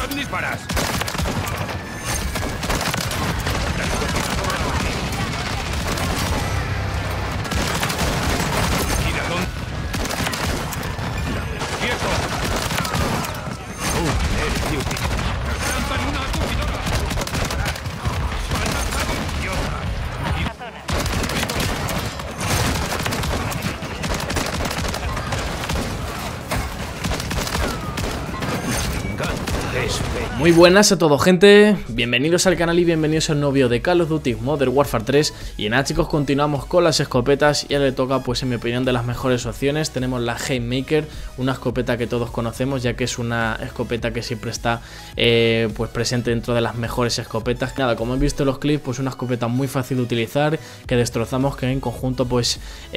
¿Dónde disparas? Mira dónde. ¡Quieto! Eres Duty. ¡Lanzan una acogidora! ¡Han lanzado! ¡Idiota! Muy buenas a todos, gente, bienvenidos al canal y bienvenidos al nuevo vídeo de Call of Duty Modern Warfare 3. Y nada, chicos, continuamos con las escopetas y ahora le toca, pues en mi opinión, de las mejores opciones. Tenemos la Haymaker, una escopeta que todos conocemos, ya que es una escopeta que siempre está pues presente dentro de las mejores escopetas. Nada, como he visto en los clips, pues una escopeta muy fácil de utilizar, que destrozamos, que en conjunto pues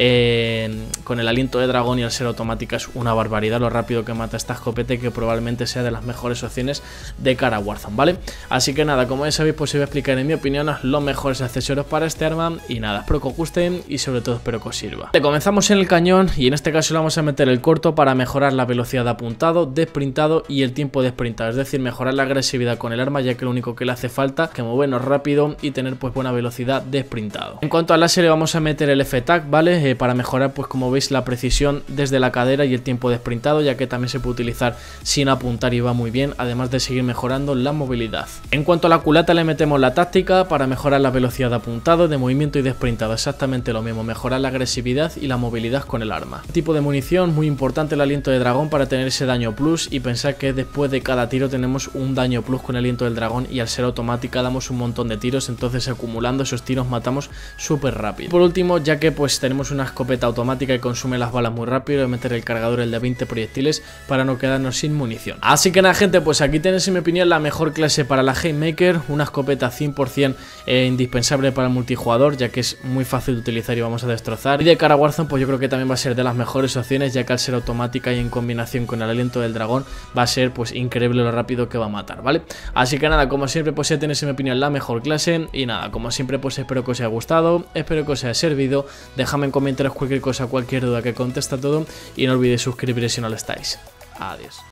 con el aliento de dragón y al ser automática es una barbaridad lo rápido que mata esta escopeta, y que probablemente sea de las mejores opciones de cara a Warzone, ¿vale? Así que nada, como ya sabéis, pues os voy a explicar en mi opinión los mejores accesorios para este arma. Y nada, espero que os guste y sobre todo espero que os sirva. Comenzamos en el cañón, y en este caso le vamos a meter el corto para mejorar la velocidad de apuntado, de sprintado y el tiempo de sprintado, es decir, mejorar la agresividad con el arma, ya que lo único que le hace falta es que movernos rápido y tener pues buena velocidad de sprintado. En cuanto al láser, le vamos a meter el F-Tac, ¿vale? Para mejorar, pues como veis, la precisión desde la cadera y el tiempo de sprintado, ya que también se puede utilizar sin apuntar y va muy bien, además de seguir mejorando la movilidad. En cuanto a la culata, le metemos la táctica para mejorar la velocidad de apuntado, de movimiento y de sprintado, exactamente lo mismo, mejorar la agresividad y la movilidad con el arma. Tipo de munición, muy importante el aliento de dragón para tener ese daño plus, y pensar que después de cada tiro tenemos un daño plus con el aliento del dragón, y al ser automática damos un montón de tiros, entonces acumulando esos tiros matamos súper rápido. Por último, ya que pues tenemos una escopeta automática que consume las balas muy rápido, voy a meter el cargador, el de 20 proyectiles, para no quedarnos sin munición. Así que nada, gente, pues aquí tenéis en mi opinión la mejor clase para la Haymaker, una escopeta 100% indispensable para el multijugador, ya que es muy fácil de utilizar y vamos a destrozar. Y de cara a Warzone, pues yo creo que también va a ser de las mejores opciones, ya que al ser automática y en combinación con el aliento del dragón va a ser pues increíble lo rápido que va a matar, ¿vale? Así que nada, como siempre, pues ya tenéis en mi opinión la mejor clase. Y nada, como siempre, pues espero que os haya gustado, espero que os haya servido. Dejadme en comentarios cualquier cosa, cualquier duda, que contesta todo, y no olvidéis suscribiros si no lo estáis. Adiós.